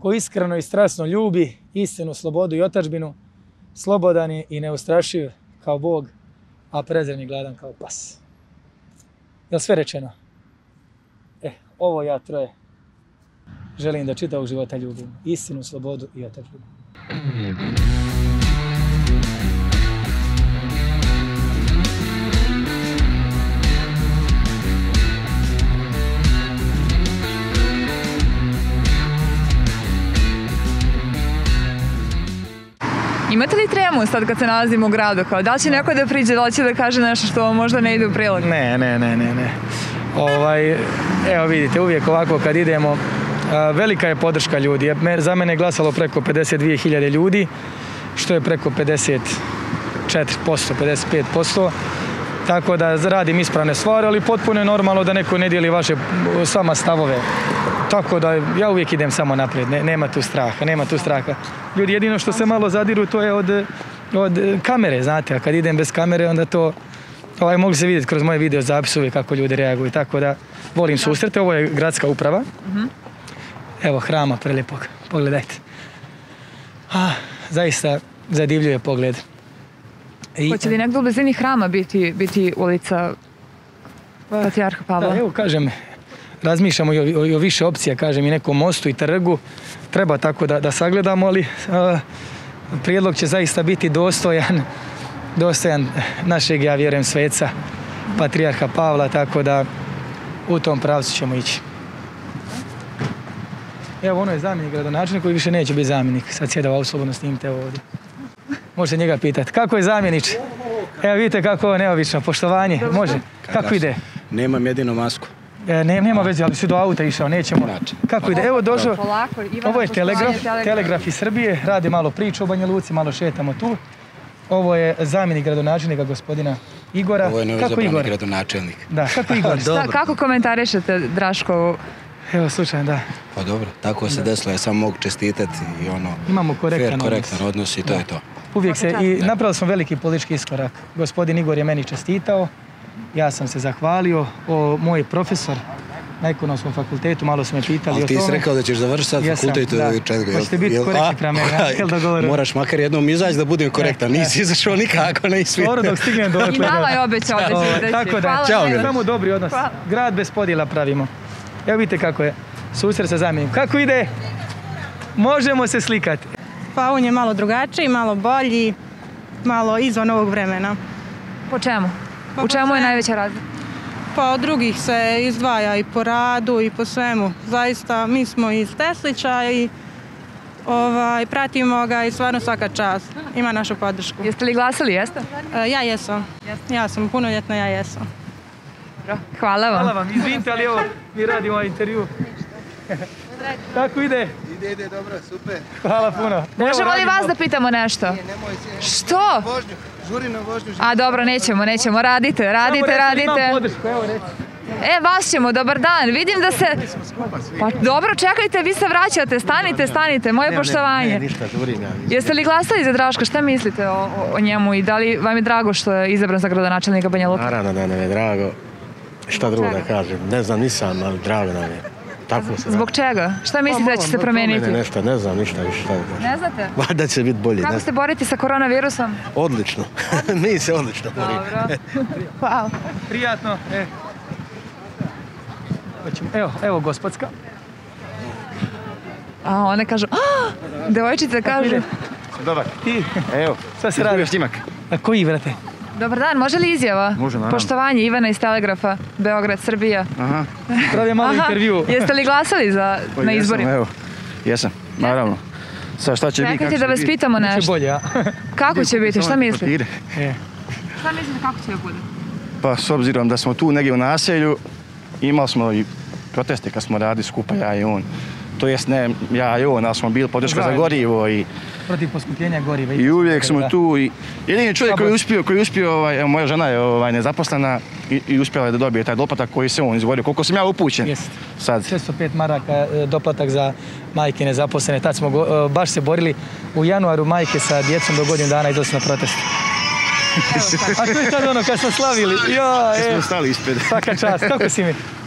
ko iskreno i strasno ljubi istinu, slobodu i otadžbinu, slobodan je i neustrašiv kao Bog, a prezren i gladan kao pas. Je li sve rečeno? Ovo ja troje želim da čitavog života ljubim. Istinu, slobodu i otadžbinu. Imate li tremu sad kad se nalazimo u gradu? Da li će neko da priđe, da li će da kaže nešto što vam možda ne ide u prilog? Ne. Evo vidite, uvijek ovako kad idemo, velika je podrška ljudi. Za mene je glasalo preko 52.000 ljudi, što je preko 54%, 55%. Tako da radim ispravne stvari, ali potpuno je normalno da neko ne dijeli vaše s vama stavove. Tako da ja uvijek idem samo naprijed, nema tu straha. Ljudi, jedino što se malo zadiru to je od kamere, znate, a kad idem bez kamere onda to mogli se vidjeti kroz moje video zapise kako ljudi reaguju, tako da volim susrete. Ovo je gradska uprava. Evo hrama prelijepog, pogledajte. Zaista zadivljuje pogled. Hoće li negdje u blizini hrama biti ulica Patrijarha Pavla? Evo kažem, razmišljamo i o više opcija, kažem i nekom mostu i trgu. Treba tako da sagledamo, ali prijedlog će zaista biti dostojan našeg, ja vjerujem, sveca, Patrijarha Pavla, tako da u tom pravcu ćemo ići. Evo, ono je zamjenik gradonačelnika koji više neće biti zamjenik. Sad sjeda u auto, slobodno snimite ovdje. Možete njega pitati. Kako je zamjenič? Evo vidite kako je ovo neobično. Poštovanje. Može. Kako ide? Nemam jedino masku. Nema veze, ali si do auta išao, nećemo. Kako ide? Evo došao. Ovo je Telegraf iz Srbije. Radi malo priču o Banja Luci, malo šetamo tu. Ovo je zamjenik gradonačelnika gospodina Igora. Ovo je novoizabrani gradonačelnik. Da, kako Igor? Kako komentarišete Draškovu? Evo, slučajno, da. Pa dobro, tako se desilo, ja samo mogu čestitati i imamo korektan odnos i to je to. Uvijek se, i napravili smo veliki politički iskorak. Gospodin Igor je meni čestitao, ja sam se zahvalio, moj profesor na ekonomskom fakultetu, malo su me pitali o tome. Ali ti si rekao da ćeš završiti sad fakultet i četiri. Hoćete biti korektni prema mene, moraš makar jednom izaći da budem korektan, nisi izašao nikako, ne isvijete. Dobro, dok stignem do otle. I nama je obećao da će reći. Tako da, samo dobri odnos. Grad bez podjela pravimo. Evo vidite kako je susret sa zamjenikom. Kako ide? Možemo se slikati. Pa on je malo drugačiji, malo bolji, malo izvan ovog vremena. Po čemu? U čemu je najveća razlika? Pa od drugih se izdvaja i po radu i po svemu. Zaista, mi smo iz Teslića i pratimo ga i stvarno svaka čast. Ima našu podršku. Jeste li glasali, jeste? Ja jesam. Ja sam punoljetna, ja jesam. Hvala vam. Hvala vam, izvinite, ali evo, mi radimo intervju. Kako ide? Ide, dobro, super. Hvala puno. Možemo li vas da pitamo nešto? Što? Žuri na vožnju. A dobro, nećemo. Radite. Vas ćemo, dobar dan. Vidim da se... Pa dobro, čekajte, vi se vraćate. Stanite, moje poštovanje. Ne, ništa, žurim ja. Jeste li glasali za Draška? Šta mislite o njemu i da li vam je drago što je izabran za gradonačelnika Banja Luke? Naravno da nam je drago. Šta drugo da kažem? Ne znam, nisam, ali drago nam je. Zbog čega? Šta mislite da će se promijeniti? Ne znam ništa više. Ne znate? Da će biti bolje. Kako se borite sa koronavirusom? Odlično. Mi se odlično borimo. Dobro. Hvala. Prijatno. Evo gospodska. A one kažu, devojčice kažu. Dobar. Ti? Evo. Šta se radi? Snimak. A koji, vrate? Dobar dan, može li izjava? Može, naravno. Poštovanje Ivana iz Telegrafa, Beograd, Srbija. Aha. Pravim malo intervju. Jeste li glasali na izborima? Evo, jesam, naravno. Sad šta će biti? Čekajte da vas pitamo nešto. Biće bolje, a? Kako će biti, šta mislite? Šta mislite kako će bude? Pa s obzirom da smo tu negdje u naselju, imali smo i proteste kad smo radili skupa, ja i on. To jest ne ja i on, ali smo bili podrška za gorivo i... Protiv poskupljenja goriva. I uvijek smo tu i... Jedini čovjek koji je uspio, evo moja žena je nezaposlena i uspjela je da dobije taj doplatak koji se on izgovorio. Koliko sam ja upućen sad. 605 maraka doplatak za majke nezaposlene. Tad smo baš se borili u januaru majke sa djecom do godinu dana izlazi na protest. A to je tad ono kad smo slavili. Smo stali ispred. Svaka čast, kako si mi?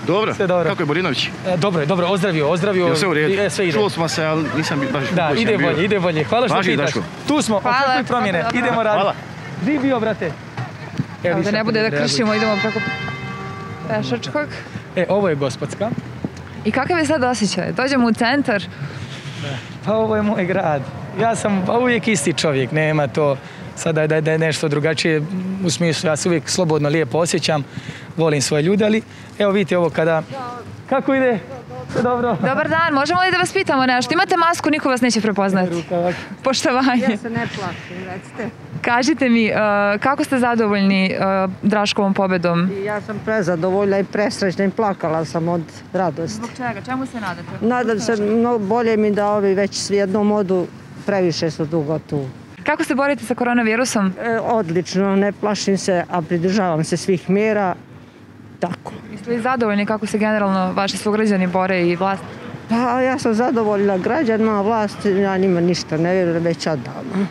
Dobro, Sve dobro. kako je Borinović? Dobro, ozdravio. Sve u redu. Sve ide. Čuo smo se, ali nisam baš Da, ide bolje. Hvala što Važi, pitaš. Daško. Tu smo, Hvala. očekuj promjene, idemo raditi. Hvala. Živ bio, brate. Evo da ne bude da kršimo, idemo preko pešačkog. Ovo je gospodska. I kakav je sad osjećaj? Dođemo u centar. Pa ovo je moj grad. Ja sam uvijek isti čovjek, nema to sada da je nešto drugačije u smislu, ja se uvijek slobodno, lijepo osjećam, volim svoje ljude, ali evo vidite ovo kada... Kako ide? Sve dobro? Dobar dan, možemo li da vas pitamo nešto? Imate masku, niko vas neće prepoznati. Poštovanje. Ja se ne plašim, recite. Kažite mi, kako ste zadovoljni Draškovom pobedom? Ja sam prezadovoljna i presrećna i plakala sam od radosti. Zbog čega? Čemu se nadate? Nadam se, bolje mi da ovi već jednom odu, previše su dugo tu. Kako se borite sa koronavirusom? Odlično, ne plašim se, a pridržavam se svih mjera. Tako. Jeste li zadovoljni kako se generalno vaši sugrađani bore i vlast? Pa ja sam zadovoljna građanima, vlast, ja njima ništa ne vjerujem već odavno.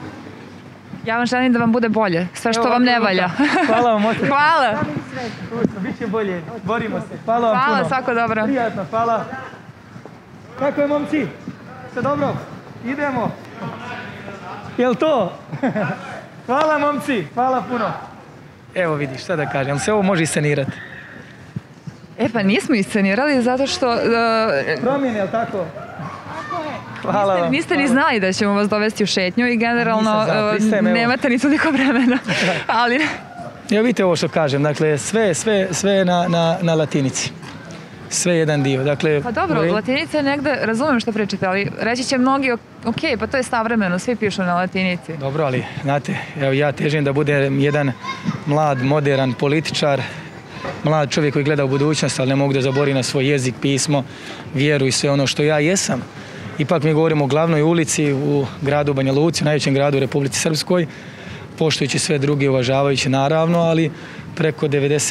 Ja vam želim da vam bude bolje, sve što vam ne valja. Hvala vam, ote. Hvala. Biće bolje, borimo se. Hvala vam Hvala, puno. svako dobro. Prijatno, hvala. Kako je, momci? Sve dobro? Idemo. Jel to? Hvala, momci, hvala puno. Evo vidiš, šta da kažem, se ovo može iscenirati. E pa nismo iscenirali zato što... Promjene, jel tako? Hvala vam. Niste ni znali da ćemo vas dovesti u šetnju i generalno Nisam znao, pristajem, evo. nemate ni toliko vremena. Ali Evo vidite ovo što kažem, dakle sve je na latinici. Sve jedan dio. Dakle, pa dobro, latinica je negde, razumijem što pričate, ali reći će mnogi, ok, pa to je savremeno, svi pišu na latinici. Dobro, ali znate, evo ja težim da budem jedan mlad, moderan političar, mlad čovjek koji gleda u budućnost, ali ne mogu da zabori na svoj jezik, pismo, vjeru i sve ono što ja jesam. Ipak mi govorimo o glavnoj ulici u gradu Banja Luci, u najvećem gradu u Republici Srpskoj, poštujući sve druge, uvažavajući naravno, ali preko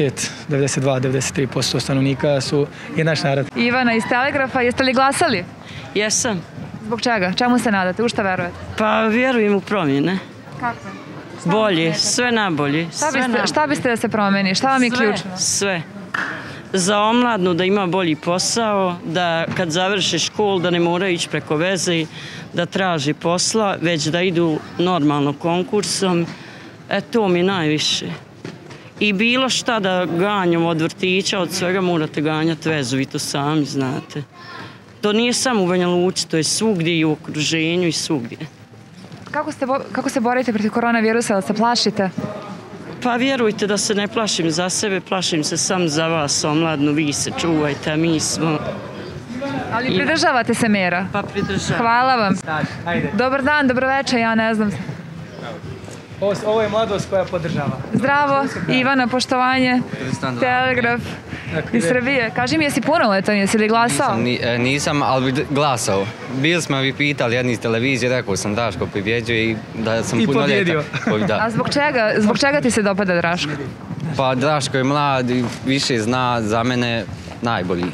92-93% stanovnika je naš narod. Ivana iz Telegrafa, jeste li glasali? Jesam. Zbog čega? Čemu se nadate? U šta verujete? Pa vjerujem u promjene. Kakve? Bolje, sve nabolje. Šta biste da se promeni? Šta vam je ključno? Sve. Za omladnu da ima bolji posao, da kad završi školu da ne moraju ići preko veze, da traži posla, već da idu normalno konkursom. To mi najviše. I bilo šta da ganjamo od vrtića, od svega morate ganjati vezu, vi to sami znate. To nije samo u Banja Luci, to je svugdje i u okruženju i svugdje. Kako se borite protiv koronavirusa, da se plašite? Pa vjerujte da se ne plašim za sebe, plašim se sam za vas, omladnu, vi se čuvajte, a mi smo... Ali pridržavate se mjera? Pa pridržavam. Hvala vam. Ajde. Dobar dan, dobroveče, ja ne znam. Ovo je mladost koja podržava. Zdravo, Ivana, poštovanje, Telegraf iz Srbije. Kaži mi, jesi punoletan, jesi li glasao? Nisam, ali bi glasao. Bili smo vi pitali jedni iz televizije, rekao sam Draško pobjeđuje i da sam punoljetan. A zbog čega ti se dopada Draško? Pa Draško je mlad i više zna, za mene najbolji.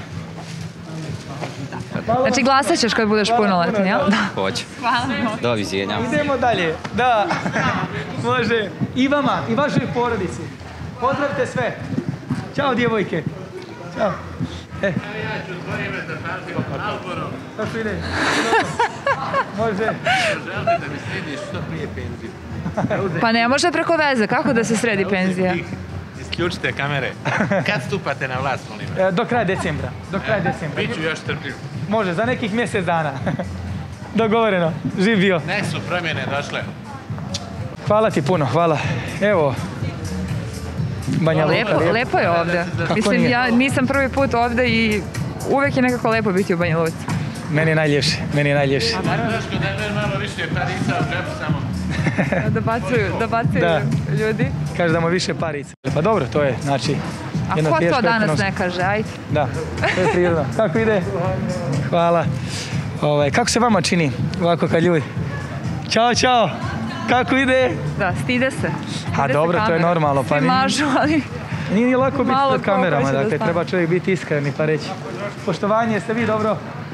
Znači glasat ćeš kad budeš punoletan, jel? Hoću. Hvala. Doviđenja. Idemo dalje. Da, može. I vama, i vašoj porodici. Pozdravite sve. Ćao, djevojke. Ćao. Ja ću zborime za partiju Alborom. Kako ide? Može. Želite da mi središ što prije penziju. Pa ne može preko veze, kako da se sredi penzija? Isključite kamere. Kad stupate na vlast, molim? Do kraja decembra. Biću još trpljiv. Može, za nekih mjesec dana. Dogovoreno. Živ bio. Nek su promjene došle. Hvala ti puno, hvala. Evo, Banja Luka. Lepo je ovdje. Mislim, ja nisam prvi put ovdje i uvijek je nekako lepo biti u Banja Luci. Meni je najljepše. Daško, da je malo više parica u džepu samo. Dobacuju ljudi. Kaže da mu više parica. Pa dobro, to je, znači... A ko to danas ne kaže, ajde? Da, to je prirodno. Kako ide? Hvala. Kako se vama čini ovako kad ljudi? Ćao. Kako ide? Da, stide se. A dobro, to je normalno. Svi mažu, ali... Nije lako biti pred kamerama, dakle, treba čovjek biti iskreni pa reći. Poštovanje, jeste vi dobro?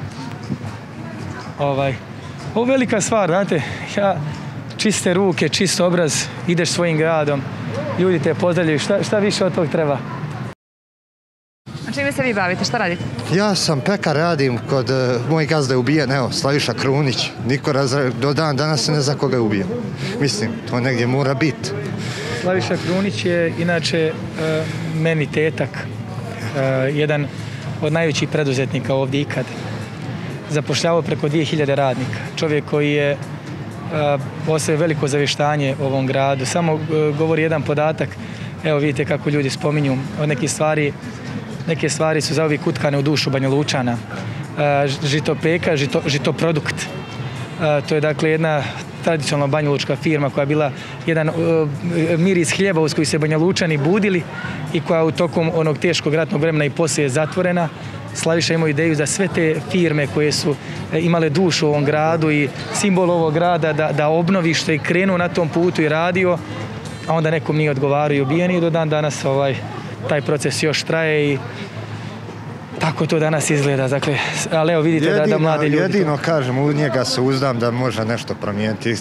Ovo je velika stvar, znate, čiste ruke, čist obraz, ideš svojim gradom, ljudi te pozdravljaju, šta više od tog treba? Čini mi se vi bavite? Šta radite? Ja sam pekar, radim kod moj gazda je ubijen, evo, Slaviša Krunić. Niko do dan danas se ne zna koga je ubijen. Mislim, to negdje mora biti. Slaviša Krunić je inače meni tetak, jedan od najvećih preduzetnika ovdje ikad. Zapošljavao preko 2000 radnika. Čovjek koji je ostavio veliko zavještanje u ovom gradu. Samo govori jedan podatak, evo vidite kako ljudi spominju od neke stvari su zauvijek utkane u dušu Banjalučana. Žitopeka, žitoprodukt. To je dakle jedna tradicionalna banjalučka firma koja je bila jedan miris hljeba uz koji se Banjalučani budili i koja u tokom onog teškog ratnog vremena i poslije je zatvorena. Slaviša imao ideju da sve te firme koje su imale dušu u ovom gradu i simbol ovog grada da obnovi što je krenuo na tom putu i radio, a onda nekom nije odgovarao i ubijen i do dan danas taj proces još traje i tako to danas izgleda. Dakle, ali evo vidite da mladi ljudi... Jedino kažem, u njega se uzdam da može nešto promijeniti.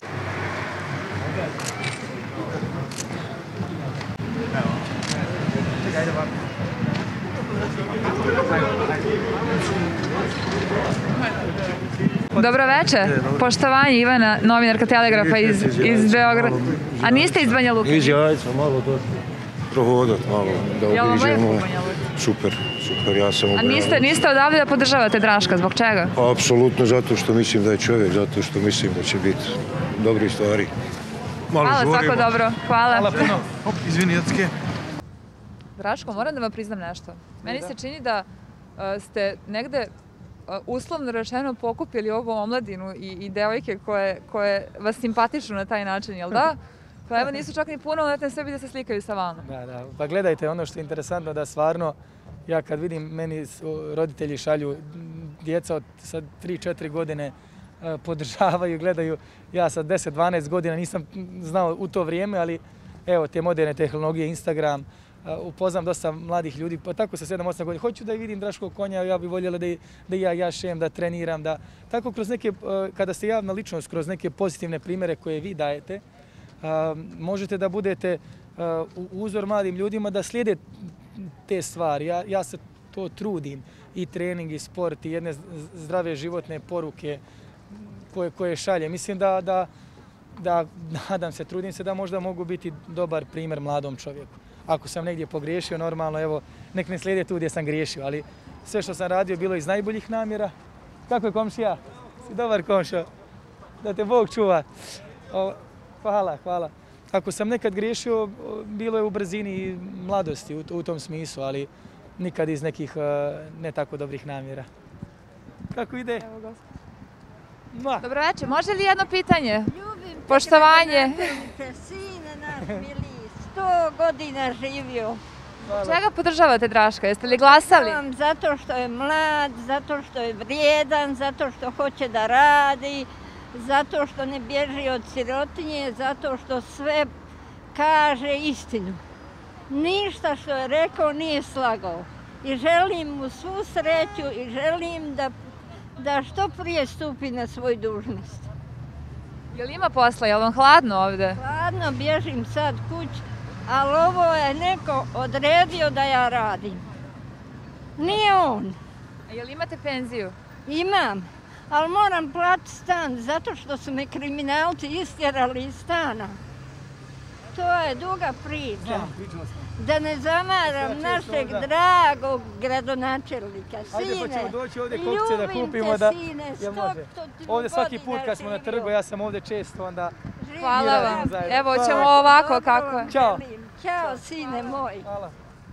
Dobro večer. Poštovanje, Ivana, novinarka Telegrafa iz Beograda. A niste iz Banja Luke? Iz Jajca, malo došli. Prohodat malo, da obiđemo. Super, ja sam u Beogradu. A niste odavde da podržavate Draška, zbog čega? Apsolutno, zato što mislim da je čovjek, zato što mislim da će biti dobri stvari. Hvala, svako dobro. Hvala. Hvala puno. Izvini, Jacke. Draško, moram da vam priznam nešto. Meni se čini da ste negde uslovno rečeno pokupili ovu omladinu i devojke koje vas simpatišu na taj način, jel da? Pa evo nisu čak ni punoljetne sebi da se slikaju sa vama. Da. Pa gledajte, ono što je interesantno da stvarno, ja kad vidim, meni roditelji šalju djeca od sad 3-4 godine podržavaju, gledaju. Ja sad 10-12 godina nisam znao u to vrijeme, ali evo te moderne tehnologije, Instagram, upoznam dosta mladih ljudi, pa tako sa 7-8 godina. Hoću da vidim Draškog konja, ja bih voljela da ja jašem, da treniram, da tako kroz neke, kada ste javna ličnost, kroz neke pozitivne primjere koje vi dajete, možete da budete uzor mladim ljudima da slijede te stvari. Ja se to trudim, i trening, i sport, i jedne zdrave životne poruke koje šalje. Mislim da nadam se, trudim se da možda mogu biti dobar primjer mladom čovjeku. Ako sam negdje pogriješio, normalno, evo, nek ne slijede tu gdje sam griješio, ali sve što sam radio bilo iz najboljih namjera. Kako je, komšija? Si dobar, komšo? Da te Bog čuva. Hvala. Ako sam nekad griješio, bilo je u brzini i mladosti u tom smislu, ali nikad iz nekih ne tako dobrih namjera. Kako ide? Dobro večer, može li jedno pitanje? Poštovanje. Sine naš mili, 100 godina živio. Čega podržavate Draška? Jeste li glasali? Zato što je mlad, zato što je vrijedan, zato što hoće da radi, zato što ne bježi od sirotinje, zato što sve kaže istinu. Ništa što je rekao nije slagao. I želim mu svu sreću i želim da što prije stupi na svoju dužnost. Je li ima posla? Je li vam hladno ovdje? Hladno, bježim sad kući, ali ovo je neko odredio da ja radim. Nije on. A je li imate penziju? Imam, ali moram platiti stan zato što su me kriminalci istjerali iz stana. To je duga priča. Da ne zamaram našeg dragog gradonačelnika. Ajde, pa ćemo doći ovdje kokce da kupimo da... Ovdje svaki put kad smo na trgu, ja sam ovdje često, onda... Hvala vam. Evo, ćemo ovako kako je. Ćao. Ćao, sine moj. Hvala.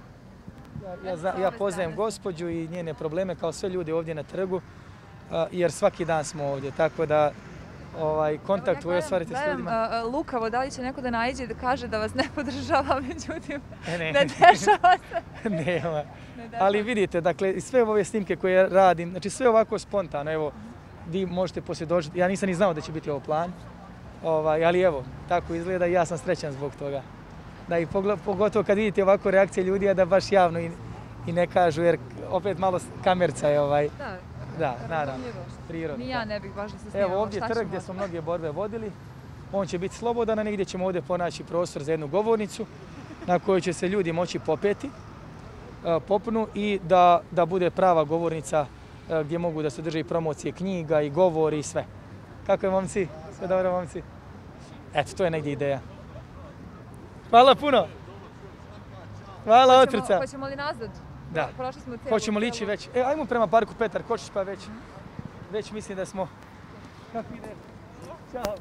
Ja poznajem gospođu i njene probleme kao sve ljudi ovdje na trgu, jer svaki dan smo ovdje, tako da kontakt koji ostvarite s ljudima. Lukavo, da li će neko da naiđe i da kaže da vas ne podržava, međutim, ne dešava se. Nema. Ali vidite, dakle, sve ove snimke koje radim, znači sve ovako spontano, evo, vi možete poslije doći, ja nisam ni znao da će biti ovo plan, ali evo, tako izgleda i ja sam srećan zbog toga. Da i pogotovo kad vidite ovako reakcije ljudi, a da baš javno i ne kažu, jer opet malo kamerca je Da, naravno, prirodno. Ni ja ne bih baš da se snimamo. Evo ovdje trg gdje smo mnoge borbe vodili, on će biti slobodan, a negdje ćemo ovdje ponaći prostor za jednu govornicu na kojoj će se ljudi moći popeti popnu i da bude prava govornica gdje mogu da se drže i promocije knjiga i govori i sve. Kako je, momci? Sve dobro, momci? Eto, to je negdje ideja. Hvala puno. Hvala, otrica. Hoćemo li nazad? Da. Hoćemo li ići već? Ajmo prema parku Petar Kočić pa već mislim da smo... Kako ide? Ćao.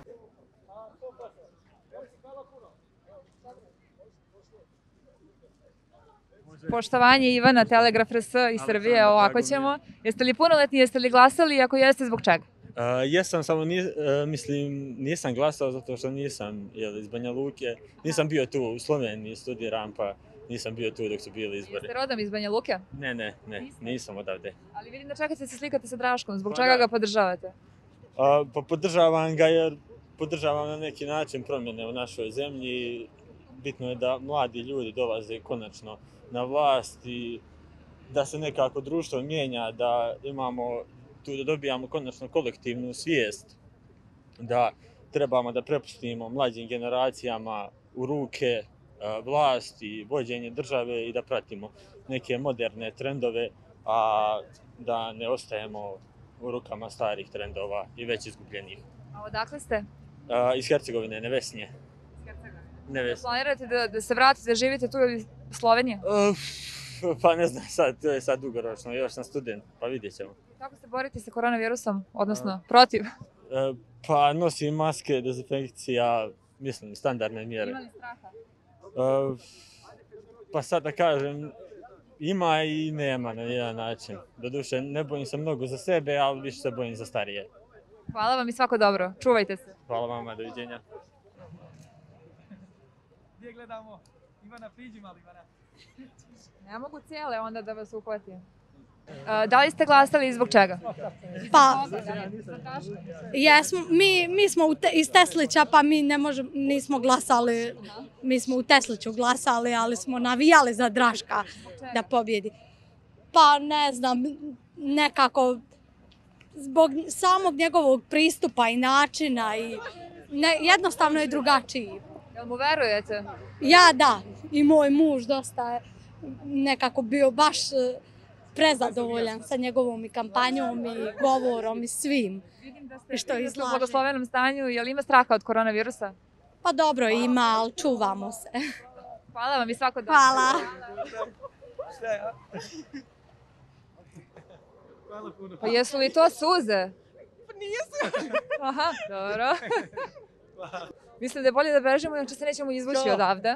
Poštovanje Ivana, Telegraf RS iz Srbije, ovako ćemo. Jeste li punoletni, jeste li glasali, ako jeste, zbog čega? Jesam, samo nisam glasao zato što nisam iz Banja Luke. Nisam bio tu u Sloveniji, studiram, pa nisam bio tu dok su bili izbori. Jeste rodom iz Banja Luke? Ne, nisam odavde. Ali vidim da čekate se slikate sa Draškom, zbog čega ga podržavate? Pa podržavam ga jer podržavam na neki način promjene u našoj zemlji. Bitno je da mladi ljudi dolaze konačno na vlast i da se nekako društvo mijenja, da imamo tu da dobijamo konačno kolektivnu svijest da trebamo da prepustimo mlađim generacijama u ruke vlast i vođenje države i da pratimo neke moderne trendove, a da ne ostajemo u rukama starih trendova i već izgubljenih. A odakle ste? Iz Hercegovine, Nevesnje. Planirate da se vratite, da živite tu ili Slovenije? Pa ne znam sad, to je sad dugoročno, još sam student, pa vidjet ćemo. Kako se borite sa koronavirusom, odnosno protiv? Pa nosim maske, dezinfekcija, mislim, standardne mjere. Ima li straha? Pa sad da kažem, ima i nema na jedan način. Doduše, ne bojim se mnogo za sebe, ali više se bojim za starije. Hvala vam i svako dobro, čuvajte se. Hvala vama, doviđenja. Gdje gledamo? Ivana, priđi malo, Ivana. Ne mogu cijele onda da vas uhvatim. Da li ste glasali i zbog čega? Pa, jesmo, mi smo iz Teslića, pa mi nismo glasali, mi smo u Tesliću glasali, ali smo navijali za Draška da pobjedi. Pa ne znam, nekako zbog samog njegovog pristupa i načina i jednostavno je drugačiji. Jel mu verujete? Ja da, i moj muž dosta je nekako bio baš prezadovoljan sa njegovom i kampanjom i govorom i svim što izlaže. U blagoslovenom stanju, je li ima straha od koronavirusa? Pa dobro ima, ali čuvamo se. Hvala vam i svako dobro. Hvala. Pa jesu li to suze? Pa nisu. Aha, dobro. Mislim da je bolje da bežimo, inače se nećemo izvući odavde.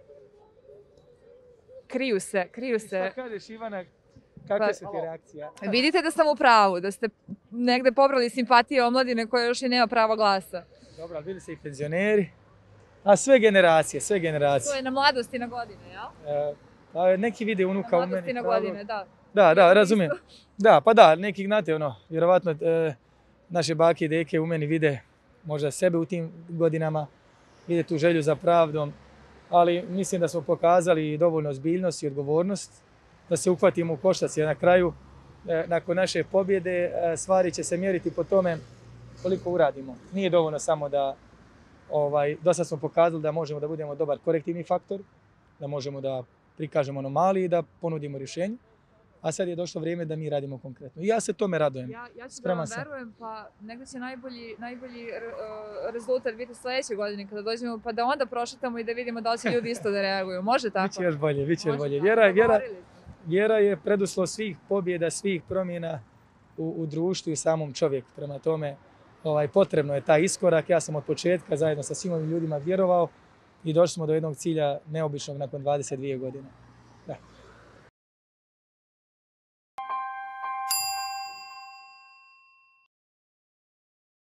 Kriju se. Šta kažeš, Ivana? Kakve su ti reakcije? Vidite da sam u pravu, da ste negde pobrali simpatije omladine koja još i nema pravo glasa. Dobro, ali bili se i penzioneri. A sve generacije. To je na mladosti na godine, jel? Neki vide unuka u meni. Na mladosti na godine, da. Da, razumijem. Da, pa da, neki, znate, vjerovatno naše bake i deke u meni vide možda sebe u tim godinama, vide tu želju za pravdom, ali mislim da smo pokazali dovoljno ozbiljnost i odgovornost da se uhvatimo u koštac, jer na kraju, nakon naše pobjede, stvari će se mjeriti po tome koliko uradimo. Nije dovoljno samo da, dosta smo pokazali da možemo da budemo dobar korektivni faktor, da možemo da prikažemo anomalije i da ponudimo rješenje, a sad je došlo vrijeme da mi radimo konkretno. I ja se tome radujem. Ja ću da vam verujem, pa negdje će najbolji rezultat biti sljedeće godine kada dođemo, pa da onda prošetamo i da vidimo da li će ljudi isto da reaguju. Može tako? Biće još bolje. Vjera je preduslov svih pobjeda, svih promjena u društvu i samom čovjeku. Prema tome, potrebno je taj iskorak. Ja sam od početka zajedno sa svim ovim ljudima vjerovao i došli smo do jednog cilja neobičnog nakon 22 godine.